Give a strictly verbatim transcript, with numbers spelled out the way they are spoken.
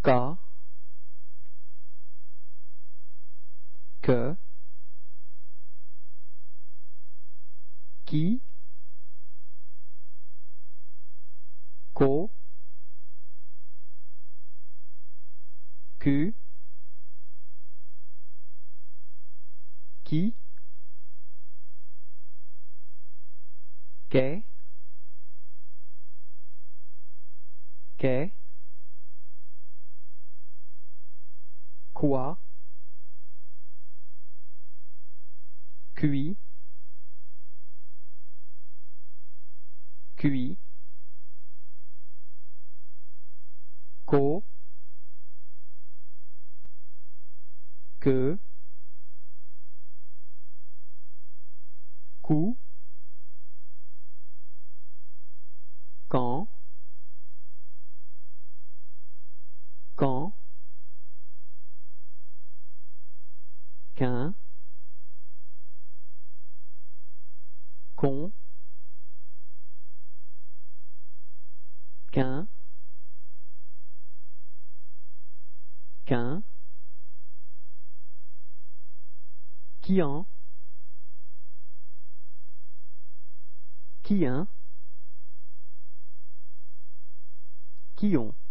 Ka, que, qui, ko, que, qui, que, que, quoi, qui, qui, ko, que, cou, quand, quand, qu'un, con, qu'un, qu'un, qui en, qui un, qui ont.